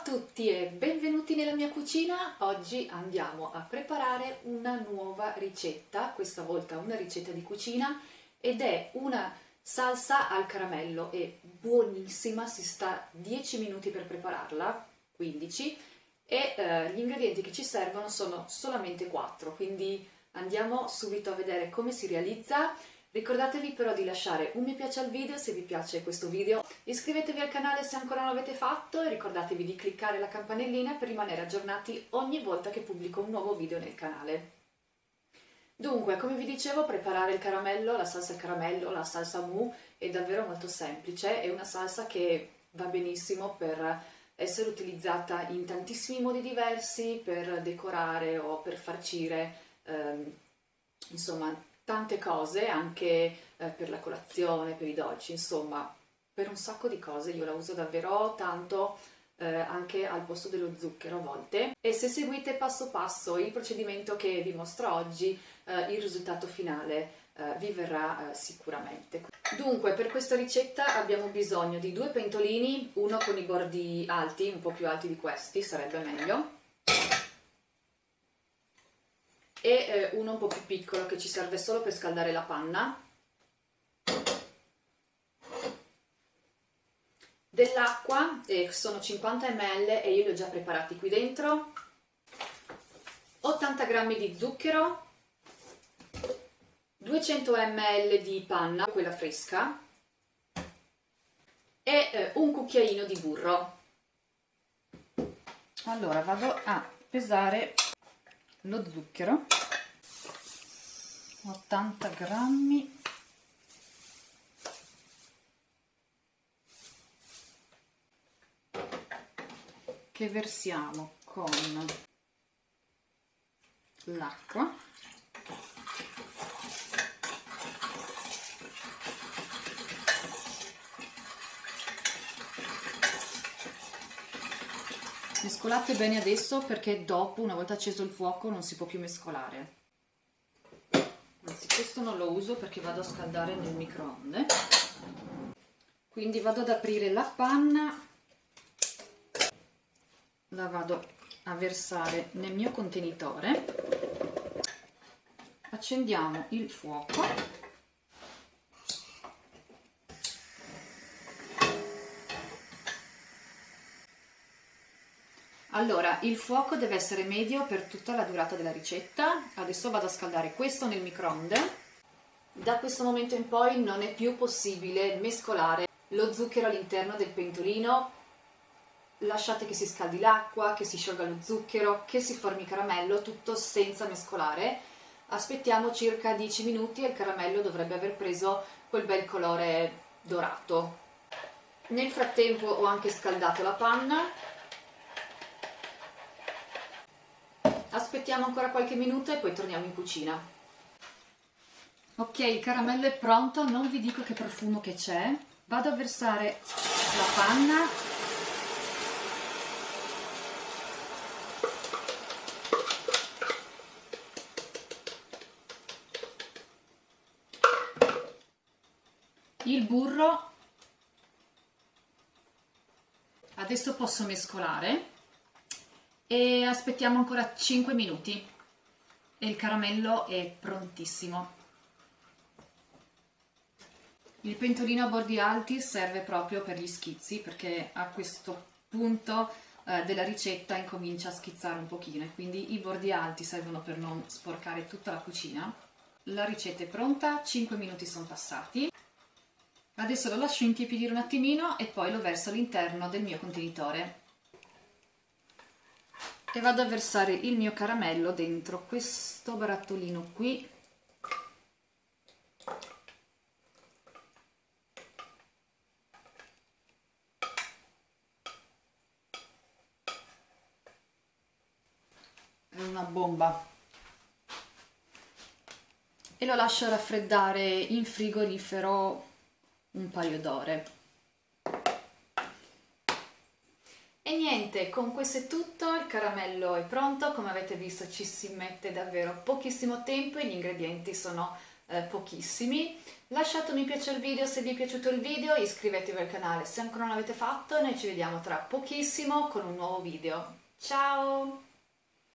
tutti e benvenuti nella mia cucina. Oggi andiamo a preparare una nuova ricetta, questa volta una ricetta di cucina ed è una salsa al caramello, è buonissima, si sta 10 minuti per prepararla, 15, e gli ingredienti che ci servono sono solamente 4, quindi andiamo subito a vedere come si realizza. Ricordatevi però di lasciare un mi piace al video se vi piace questo video, iscrivetevi al canale se ancora non l'avete fatto e ricordatevi di cliccare la campanellina per rimanere aggiornati ogni volta che pubblico un nuovo video nel canale. Dunque, come vi dicevo, preparare il caramello, la salsa al caramello, la salsa mou è davvero molto semplice, è una salsa che va benissimo per essere utilizzata in tantissimi modi diversi, per decorare o per farcire, insomma, tante cose, anche per la colazione, per i dolci, insomma, per un sacco di cose. Io la uso davvero tanto, anche al posto dello zucchero a volte. E se seguite passo passo il procedimento che vi mostro oggi, il risultato finale vi verrà sicuramente. Dunque, per questa ricetta abbiamo bisogno di 2 pentolini, uno con i bordi alti, un po' più alti di questi, sarebbe meglio, e uno un po' più piccolo che ci serve solo per scaldare la panna, dell'acqua, sono 50 ml e io li ho già preparati qui dentro, 80 g di zucchero, 200 ml di panna, quella fresca, e un cucchiaino di burro. Allora vado a pesare lo zucchero, 80 grammi, che versiamo con l'acqua, mescolate bene adesso perché dopo, una volta acceso il fuoco, non si può più mescolare. Anzi, questo non lo uso perché vado a scaldare nel microonde. Quindi vado ad aprire la panna, la vado a versare nel mio contenitore, accendiamo il fuoco. Allora, il fuoco deve essere medio per tutta la durata della ricetta. Adesso vado a scaldare questo nel microonde. Da questo momento in poi non è più possibile mescolare lo zucchero all'interno del pentolino. Lasciate che si scaldi l'acqua, che si sciolga lo zucchero, che si formi il caramello, tutto senza mescolare. Aspettiamo circa 10 minuti e il caramello dovrebbe aver preso quel bel colore dorato. Nel frattempo ho anche scaldato la panna. Aspettiamo ancora qualche minuto e poi torniamo in cucina. Ok, il caramello è pronto, non vi dico che profumo che c'è. Vado a versare la panna. Il burro. Adesso posso mescolare. E aspettiamo ancora 5 minuti e il caramello è prontissimo. Il pentolino a bordi alti serve proprio per gli schizzi, perché a questo punto della ricetta incomincia a schizzare un pochino e quindi i bordi alti servono per non sporcare tutta la cucina. La ricetta è pronta, 5 minuti sono passati. Adesso lo lascio intiepidire un attimino e poi lo verso all'interno del mio contenitore. E vado a versare il mio caramello dentro questo barattolino qui. È una bomba. E lo lascio raffreddare in frigorifero un paio d'ore. E niente, con questo è tutto, il caramello è pronto, come avete visto ci si mette davvero pochissimo tempo e gli ingredienti sono pochissimi. Lasciate un mi piace al video se vi è piaciuto il video, iscrivetevi al canale se ancora non l'avete fatto e noi ci vediamo tra pochissimo con un nuovo video. Ciao!